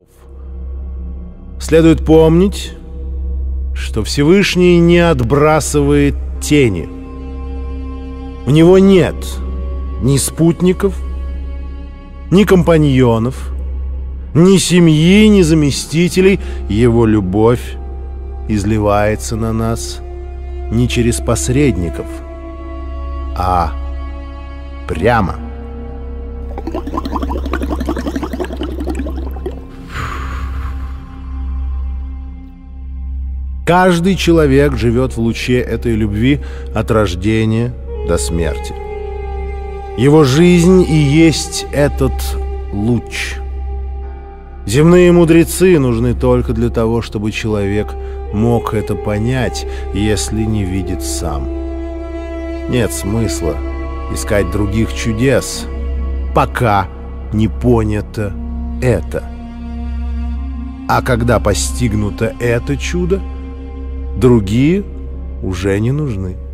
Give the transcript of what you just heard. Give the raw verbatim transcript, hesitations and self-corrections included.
Следует помнить, что Всевышний не отбрасывает тени. У него нет ни спутников, ни компаньонов, ни семьи, ни заместителей. Его любовь изливается на нас не через посредников, а прямо. Каждый человек живет в луче этой любви от рождения до смерти. Его жизнь и есть этот луч. Земные мудрецы нужны только для того, чтобы человек мог это понять, если не видит сам. Нет смысла искать других чудес, пока не понято это. А когда постигнуто это чудо, другие уже не нужны.